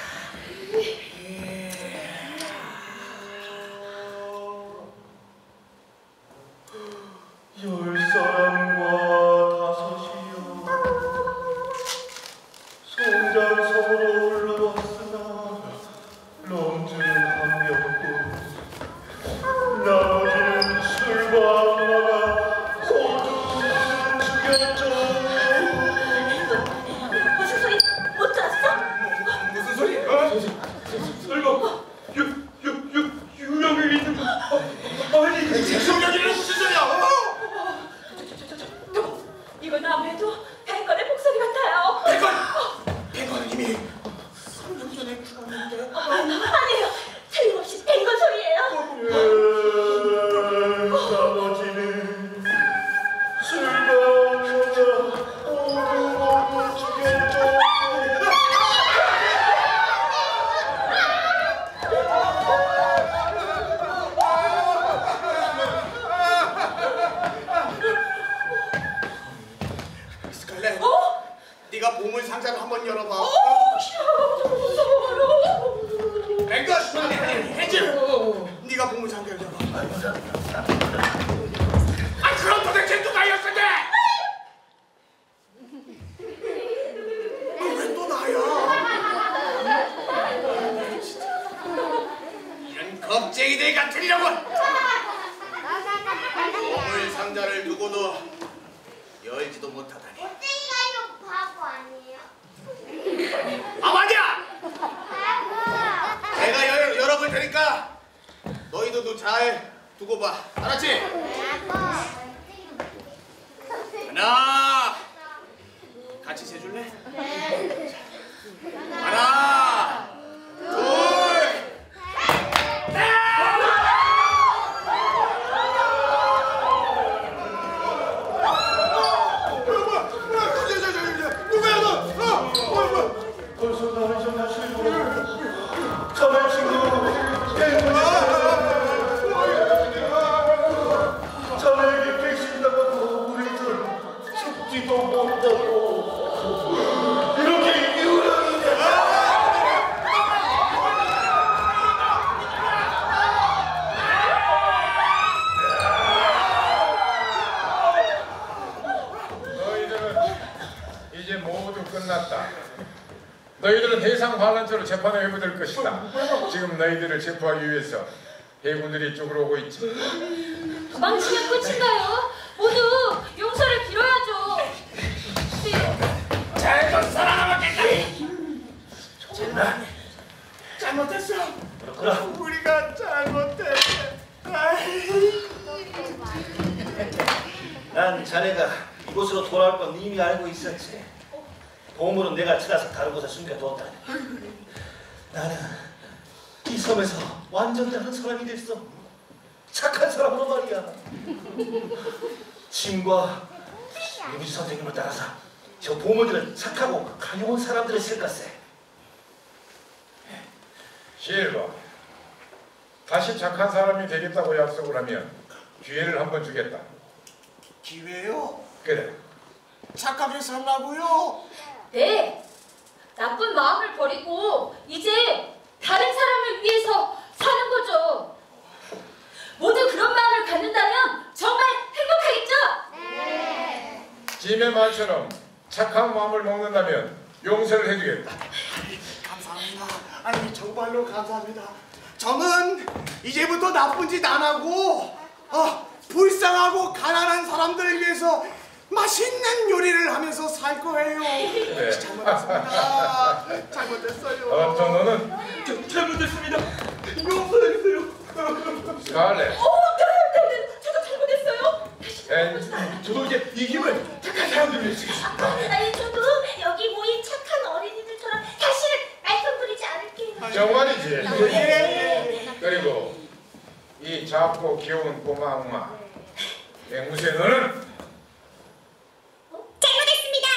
열 사람과 다섯이여 성장성으로 올라왔으나 럼주는 한 병뿐 나머지는 술과 악마가 모두 죽였죠. 무슨 소리? 못 들었어? 무슨 소리? 어? 설마 유, 유, 유, 유명을 믿는 거 아니 대성경이는 무슨 소리야? 이건 아무래도 뱅건의 목소리 같아요. 백건! 백건은 이미 삼 년 전에 죽었는데. 아, 아니에요. 틀림없이 뱅건 소리예요. 예. 스칼렛, 어? 네가 보물 상자를 한번 열어봐. 어, 무서워. 앵거스, 헨젤, 네가 보물 상자를 열어. 아, 그럼 도대체 누가 였었냐? 왜 또 나야? 이런 겁쟁이들 같으려고. 보물 상자를 두고도 열지도 못하다니. 땡이가 이거 바보 아니에요? 아, 맞아! 바보. 내가 열, 열어볼 테니까 너희들도 잘 두고 봐. 알았지? 하나, 같이 세줄래? 하나, 둘, 셋! 누구야 너? 어? 벌써 나를 전하시고 저의 친구 저에게 백신당하고 우리들 죽지도 못하고 이렇게 유령이 되나? 너희들은 이제 모두 끝났다. 너희들은 해상 반란죄로 재판에 회부될 것이다. 지금 너희들을 체포하기 위해서 해군들이 이쪽으로 오고 있지. 도망치면 끝인가요? 모두 용서를 빌어야죠. 잘좀 살아남았겠다. 정말 잘못했어. 그렇구나. 우리가 잘못했어. 난 자네가 이곳으로 돌아올 건 이미 알고 있었지. 보물은 내가 찾아서 다른 곳에 숨겨두었다니. 나는 이 섬에서 완전 다른 사람이 됐어. 착한 사람으로 말이야. 짐과 유지 선생님을 따라서 저 보물들을 착하고 강용한 사람들을 쓸 것세. 실버, 다시 착한 사람이 되겠다고 약속을 하면 기회를 한번 주겠다. 기회요? 그래. 착하게 살라고요? 네, 나쁜 마음을 버리고 이제 다른 사람을 위해서 사는 거죠. 모두 그런 마음을 갖는다면 정말 행복하겠죠? 네. 짐의 말처럼 착한 마음을 먹는다면 용서를 해주겠다. 감사합니다. 아니 정말로 감사합니다. 저는 이제부터 나쁜 짓 안 하고 어, 불쌍하고 가난한 사람들을 위해서 맛있는 요리를 하면서 살 거예요. 네. 잘못했습니다. 잘못했어요. 어떤 너는 저, 잘못했습니다. 용서해주세요. 스칼렛, 어, 네, 네, 네, 저도 잘못했어요. 앤, 저도 이제 이 힘을 착한 사람들을 쓰겠습니다. 아니 저도 여기 모인 착한 어린이들처럼 다시는 말썽 부리지 않을게요. 정말이지. 예. 그리고 이 작고 귀여운 꼬마 악마 앵무새 너는 잘못했습니다.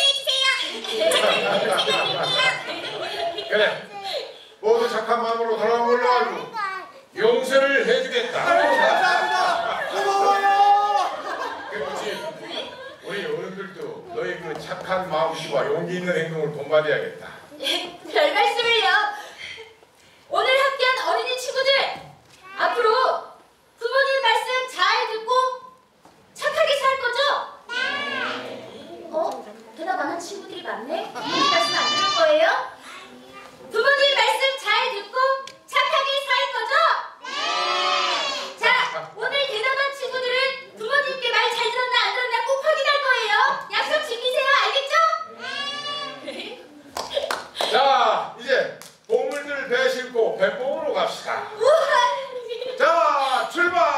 용서해주세요. 그래 모두 착한 마음으로 돌아온 걸로 알고 용서를 해주겠다. 감사합니다. 고마워요. 그렇지. 우리 어른들도 너희 그 착한 마음씨와 용기 있는 행동을 본받아야겠다. 별 말씀을요. 오늘 함께한 어린이 친구들, 앞으로 부모님 말씀 잘 듣고 착하게 살 거죠? 어? 대답 안 한 친구들이 많네? 부모님 말씀 안 들을 거예요? 부모님 말씀 잘 듣고 착하게 살 거죠? 자, 오늘 대답한 친구들은 부모님께 말 잘 들었나 안 들었나 꼭 확인할 거예요. 약속 지키세요. 알겠죠? 자, 이제 보물들 배 싣고 배봉으로 갑시다. 우와! 자, 출발!